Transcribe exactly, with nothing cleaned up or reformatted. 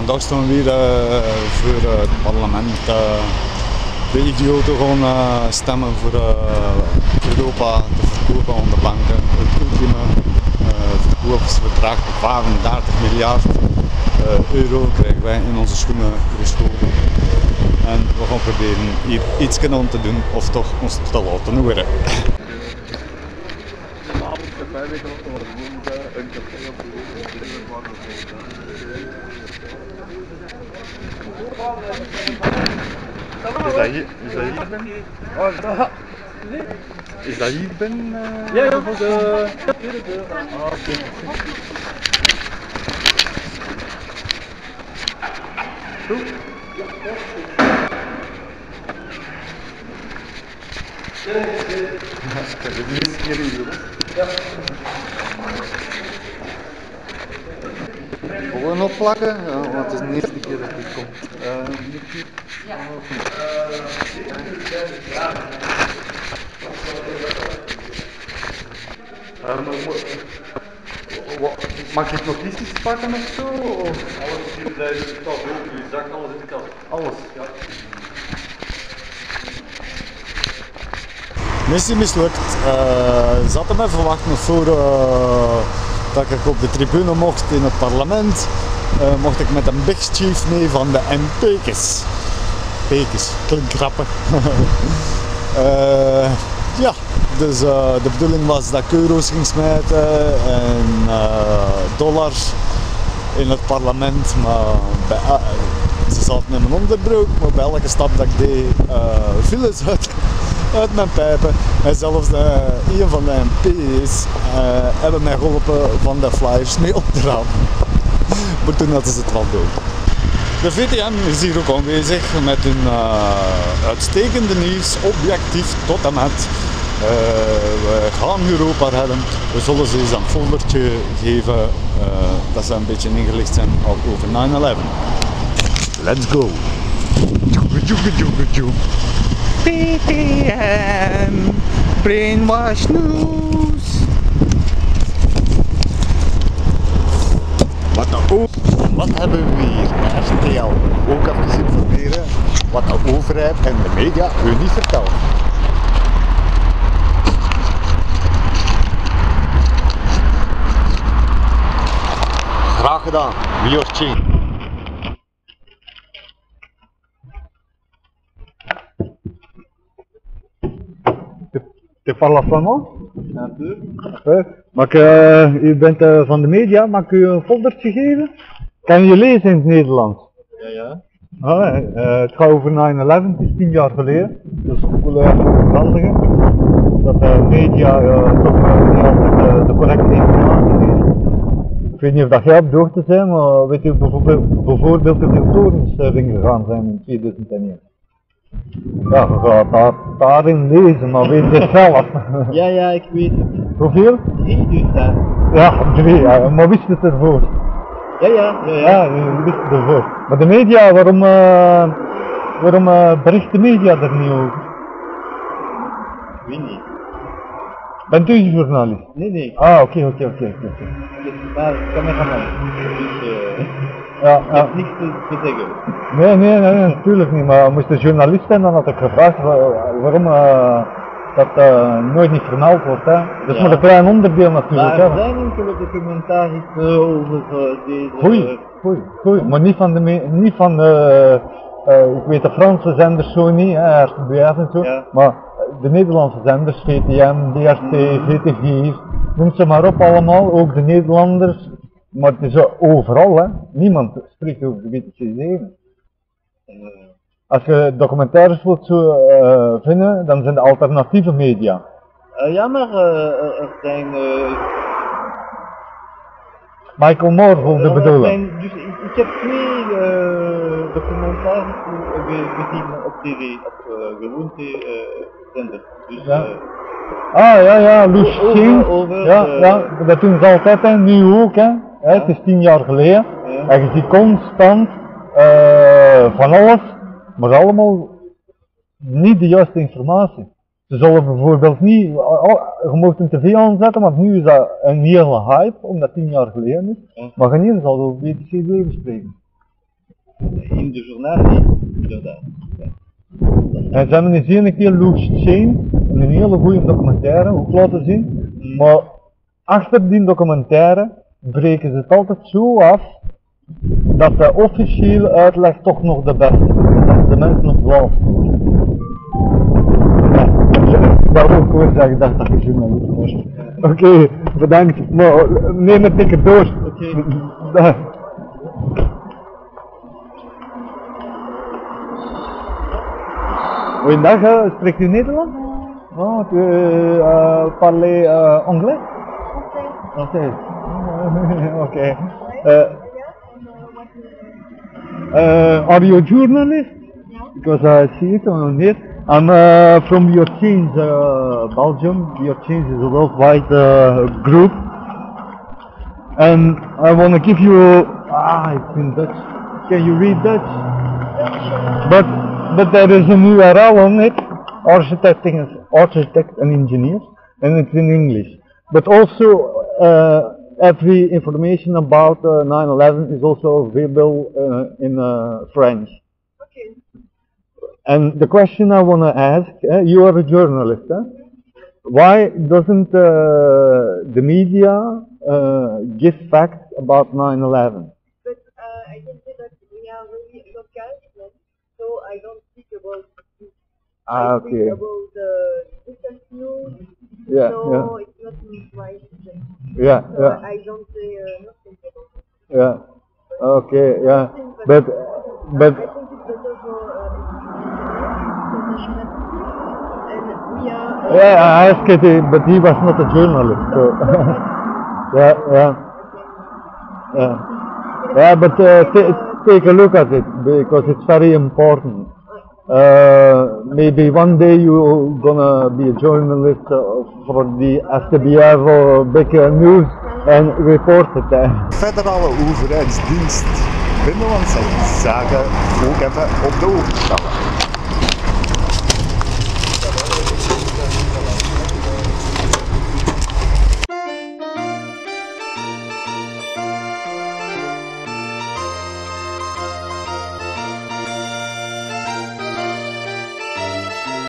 vandaag staan we weer uh, voor uh, het parlement. Uh, de idioten gaan uh, stemmen voor uh, Europa te verkopen aan de banken. Het ultieme uh, verkoopsbedrag op vijfendertig miljard uh, euro krijgen wij in onze schoenen geschoven. En we gaan proberen hier iets aan te doen of toch ons te laten horen. Is dat hier, is dat hier binnen? Oh, dat... Is dat hier binnen? Uh... Ja, ja, voor de tweede deur. Ah, oké. Goed. Dat is niet eens hier in, ja. Gewoon opplakken, ja, want het is de eerste keer dat ik kom. Uh, ja. Uh, mag ik notities pakken of zo? Of? Alles in de tas, je zag alles in de kast. Alles? Ja. Missie mislukt. Uh, zat me verwachten voor uh, dat ik op de tribune mocht in het parlement. Uh, mocht ik met een big chief mee van de M P's. P's, klinkt grappig. uh, ja, dus uh, de bedoeling was dat ik euro's ging smijten en uh, dollars in het parlement. Maar bij, uh, ze zaten in mijn onderbroek, maar bij elke stap dat ik deed uh, viel ze uit. uit mijn pijpen en zelfs uh, een van de M P's uh, hebben mij geholpen van de flyers mee op te rapen. Maar toen hadden ze het wel door. De V T M is hier ook aanwezig met hun uh, uitstekende nieuws, objectief tot en met. Uh, we gaan Europa redden. We zullen ze eens een foldertje geven uh, dat ze een beetje ingelicht zijn al over nine eleven. Let's go! P T M Brainwash News. Wat, de wat hebben we hier? R T L. Ook even informeren wat de overheid en de media u niet vertellen. Graag gedaan. Wiortje. Je parles flamand? Ja, natuurlijk. Mag uh, u bent uh, van de media, mag ik u een foldertje geven? Kan je lezen in het Nederlands? Ja, ja. Ah, uh, het gaat over nine eleven, het is tien jaar geleden. Dus ik wil even vermeldigen dat de media uh, toch uh, niet altijd uh, de correcte informatie geeft. Ik weet niet of dat jij op de hoogte bent, maar weet u bijvoorbeeld, bijvoorbeeld hoeveel torens erin gegaan zijn in tweeduizend één? Ja, je gaat daar, daarin lezen, maar weet je zelf. Ja, ja, ik weet het. Hoeveel? drie dus hè. Ja, drie, ja, maar wist het ervoor? Ja, ja, ja, ja. Ja, je wist het ervoor. Maar de media, waarom, uh, waarom uh, bericht de media er niet over? Ik weet niet. Bent u een journalist? Nee, nee. Ah, oké, oké, oké, oké. Maar ik kan me gaan melden. Dus uh, Ja, ik ja. heb niks te, te zeggen. Nee, nee, nee, nee, natuurlijk niet. Maar moest de journalist zijn, dan had ik gevraagd wa- waarom uh, dat uh, nooit niet vermeld wordt. Hè. Dat is Ja. maar een klein onderdeel natuurlijk. Maar er Hè. zijn enkele documentaries uh, over uh, deze... Goeie, goeie, goeie. Maar niet van de, me- niet van de, uh, ik weet de Franse zenders zo niet, hè, R T B F en zo, Ja. maar de Nederlandse zenders, V T M, D R T, V T vier, noem ze maar op allemaal, ook de Nederlanders, maar het is uh, overal, hè. Niemand spreekt over de W T C zeven. Uh, Als je documentaires wilt zo, uh, vinden, dan zijn de alternatieve media. uh, ja, maar uh, er zijn... Uh, Michael Moore wilde er bedoelen. zijn dus, ik, ik heb twee uh, documentaires uh, gezien op tv, op uh, gewoon tv-zender. Dus, Ja. uh, Ah ja, ja, Loes Over- King. over, Ja, eh, ja, dat doen ze altijd, hè, nu ook, hè. Hè, het is tien jaar geleden. Ja. En je ziet constant uh, van alles, maar allemaal niet de juiste informatie. Ze zullen bijvoorbeeld niet, al- je moet een tv aanzetten, want nu is dat een hele hype, omdat het tien jaar geleden is. Ja. Maar geen één zal over W T C zeven spreken. in de journaal niet, inderdaad. En ze hebben eens een keer Loose Chain, een hele goede documentaire, ook laten zien. Maar achter die documentaire breken ze het altijd zo af dat de officiële uitleg toch nog de beste is. Dat de mensen nog dwaas doen. Ja, daarom kon ik zeggen dat dat je journalist was. Oké, okay, bedankt. Maar neem het dikke door. Oké. Okay. Goedendag, uh, spreekt u Nederlands? Oh, tu uh, parlez uh, anglais? Oké. Oké. Are you a journalist? Because I see it on here. I'm uh, from Your Change, uh, Belgium. Your Change is a worldwide uh, group. And I want to give you, ah, it's in Dutch. Can you read Dutch? But But there is an U R L on it, architect, architect and engineers, and it's in English. But also uh, every information about uh, nine eleven is also available uh, in uh, French. Okay. And the question I want to ask, uh, you are a journalist, huh? Why doesn't uh, the media uh, give facts about nine eleven? But uh, I can say that we are really local, so I don't speak about this. Ah, I okay. speak about the recent news, Yeah, so yeah. it's not my subject. Yeah, So yeah. I don't say uh, nothing about it. Yeah. Okay. Yeah. Nothing, But but I think it's better for uh, and we are. yeah, I asked it, but he was not a journalist. So yeah, yeah, yeah, yeah. But uh, t- take a look at it because it's very important. Uh, maybe one day you're gonna be a journalist uh, for the S T B F or big uh, news and report it there. Federale overheidsdienst Binnenlandse Zaken ook even op de hoogte stellen.